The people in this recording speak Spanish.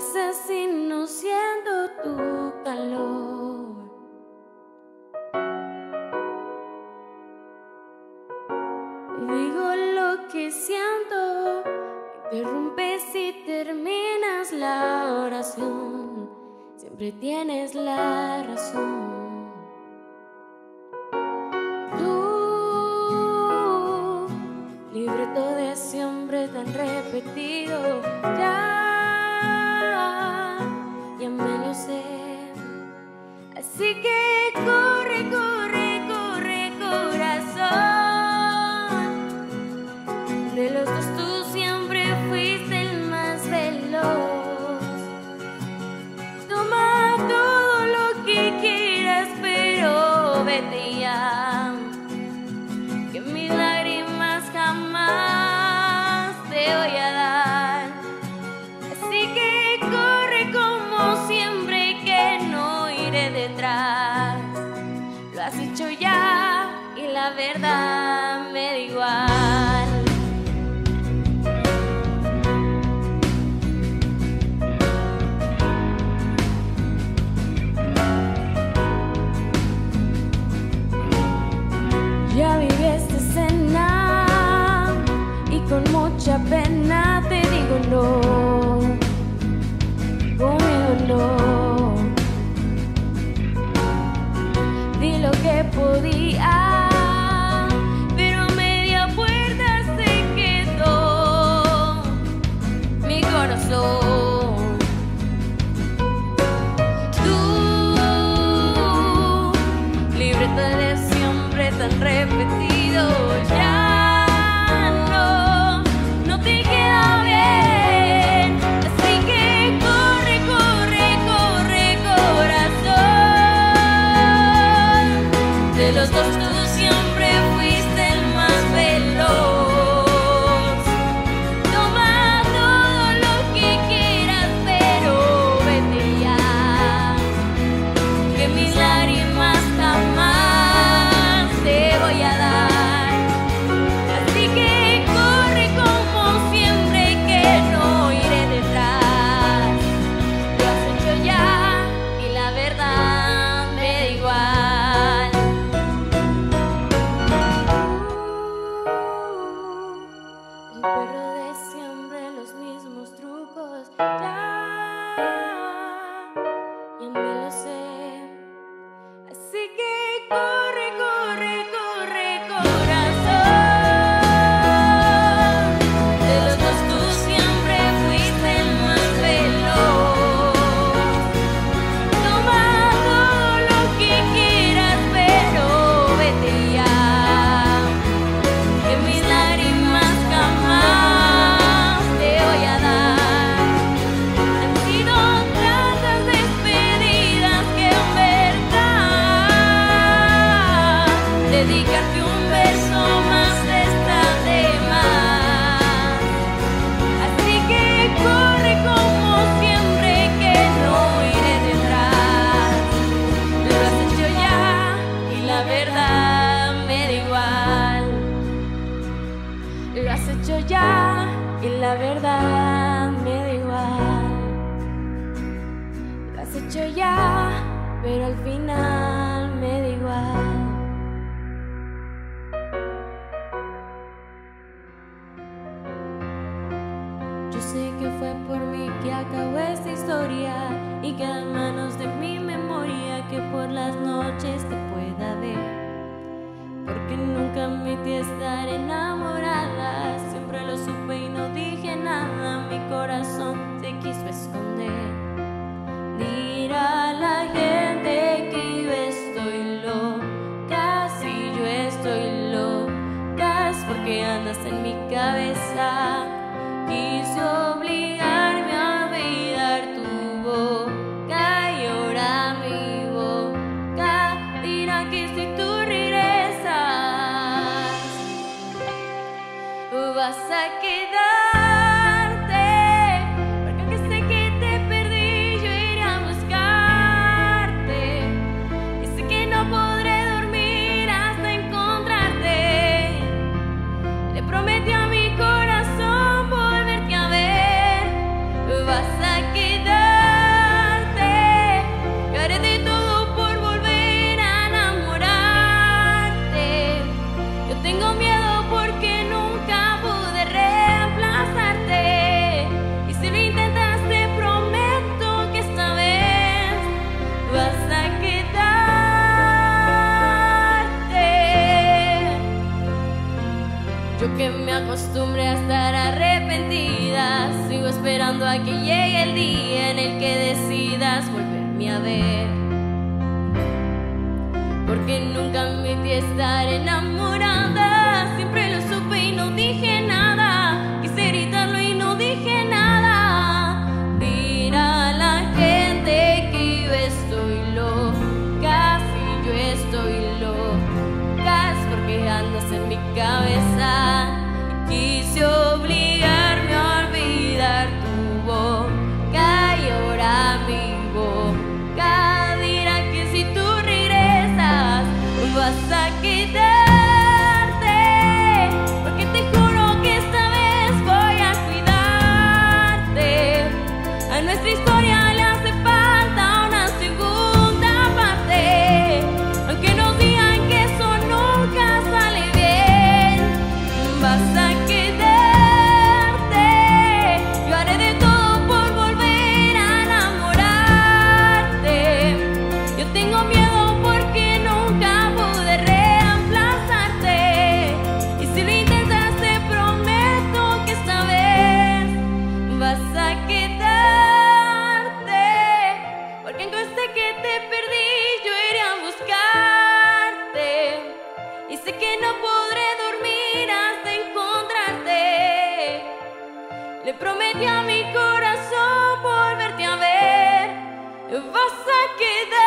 asesino siendo tu calor. Digo lo que siento, interrumpes y terminas la oración. Siempre tienes la razón. Tú, libreto de ese hombre tan repetido, ya me lo sé. Así que corre, corre, corre, corazón. De los dos tú siempre fuiste el más veloz. Toma todo lo que quieras, pero vete ya, que mis lágrimas jamás te voy a dar. Así que corre como siempre, que no iré detrás. Lo has hecho ya y la verdad me da igual. Ya viví esta escena y con mucha pena te digo no, conmigo no. Di lo que podía, pero a media puerta se quedó mi corazón. Tú, libreta de siempre tan repetido, ya no te queda bien. Así que corre, corre, corre, corazón. De los dos tú siempre fuiste el más veloz. Toma todo lo que quieras, pero vete ya, que mis lágrimas jamás te voy a dar. Así que corre como siempre, que no iré detrás. Lo has hecho ya y la verdad me da igual. El perro de siempre, los mismos trucos, ya me lo sé. Así que corre, corre, corre, corazón. De los dos tú siempre fuiste el más veloz. Toma todo lo que quieras, pero vete ya, que mis lágrimas jamás te voy a dar. Han sido tantas despedidas que en verdad dedicarte un verso más está de más. Así que corre como siempre, que no iré detrás. Lo has hecho ya y la verdad me da igual. Lo has hecho ya y la verdad me da igual. Lo has hecho ya, pero al final me da igual. Yo sé que fue por mí que acabó esta historia y queda en manos de mi memoria que por las noches te pueda ver, porque nunca admití estar enamorada. Siempre lo supe y no dije nada. Mi corazón se quiso esconder. Dirá la gente que yo estoy loca. Si yo estoy loca es porque andas en mi cabeza. Quise obligarme a olvidar tu boca y ahora mi boca dirá que si tú regresas vas a quedarte, porque aunque sé que te perdí yo iré a buscarte y sé que no podré dormir hasta encontrarte. Le prometí a mi corazón volverte a ver. Vas a quedar. Yo que me acostumbré a estar arrepentida, sigo esperando a que llegue el día en el que decidas volverme a ver. Porque nunca admití estar enamorada, siempre lo supe y no dije nada. Quise gritarlo y no dije nada. Dirá la gente que yo estoy loca, si yo estoy loca es porque andas en mi cabeza. Quise obligarme a olvidar tu boca y ahora mi boca dirá que si tú regresas vas a quedarte, porque te juro que esta vez voy a cuidarte. A nuestra historia le hace falta una segunda parte, aunque nos digan que eso nunca sale bien. Vas a quedarte, yo haré de todo por volver a enamorarte. Yo tengo miedo porque nunca pude reemplazarte, y si lo intentas te prometo que esta vez vas a quedarte. Porque aunque sé que te perdí, yo iré a buscarte, y sé que no podré dormir hasta encontrarte. Le prometí a mi corazón volverte a ver. Vas a quedar.